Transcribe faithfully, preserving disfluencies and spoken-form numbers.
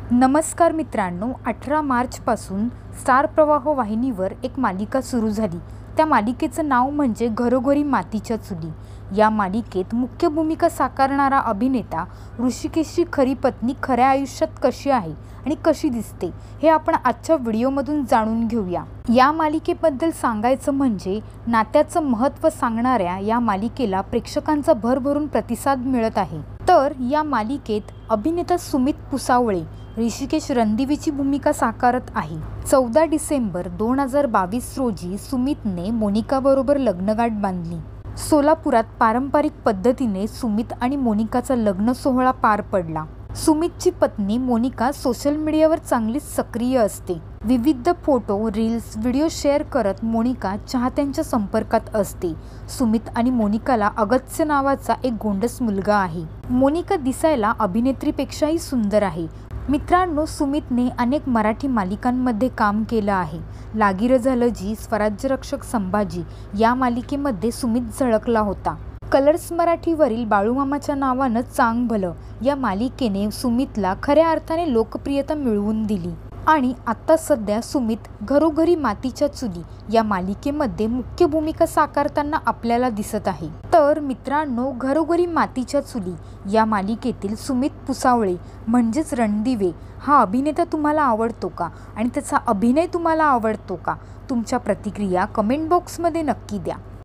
नमस्कार मित्रांनो, अठरा मार्चपासून स्टार प्रवाह वाहिनीवर एक मालिका सुरू झाली. त्या मालिकेचं नाव म्हणजे घरोघरी मातीच्या चुली. या मालिकेत मुख्य भूमिका साकारणारा अभिनेता ऋषिकेशची खरी पत्नी खऱ्या आयुष्यात कशी आहे आणि कशी दिसते हे आपण आजच्या व्हिडिओमधून जाणून घेऊया. या मालिकेबद्दल सांगायचं म्हणजे नात्याचं महत्त्व सांगणाऱ्या या मालिकेला प्रेक्षकांचा भरभरून प्रतिसाद मिळत आहे. तर या मालिकेत अभिनेता सुमित पुसावळे ऋषिकेश रणदिवेची भूमिका साकारत आहे. चौदा डिसेंबर दोन हजार बावीस रोजी सुमितने मोनिकाबरोबर लग्नगाठ बांधली. सोलापुरात पारंपरिक पद्धतीने सुमित आणि मोनिकाचा लग्न सोहळा पार पडला. सुमितची पत्नी मोनिका सोशल मीडियावर चांगलीच सक्रिय असते. विविध फोटो, रील्स, व्हिडिओ शेअर करत मोनिका चाहत्यांच्या संपर्कात असते. सुमित आणि मोनिकाला अगत्य नावाचा एक गोंडस मुलगा आहे. मोनिका दिसायला अभिनेत्रीपेक्षाही सुंदर आहे. मित्रांनो, सुमितने अनेक मराठी मालिकांमध्ये काम केलं आहे. लागिरं झालं जी, स्वराज्यरक्षक संभाजी या मालिकेमध्ये सुमित झळकला होता. कलर्स मराठीवरील बाळूमामाच्या नावानं चांग भलं या मालिकेने सुमितला खऱ्या अर्थाने लोकप्रियता मिळवून दिली. आणि आता सध्या सुमित घरोघरी मातीच्या चुली या मालिकेमध्ये मुख्य भूमिका साकारताना आपल्याला दिसत आहे. तर मित्रांनो, घरोघरी मातीच्या चुली या मालिकेतील सुमित पुसावळे म्हणजेच रणदिवे हा अभिनेता तुम्हाला आवडतो का आणि त्याचा अभिनय तुम्हाला आवडतो का? तुमच्या प्रतिक्रिया कमेंट बॉक्समध्ये नक्की द्या.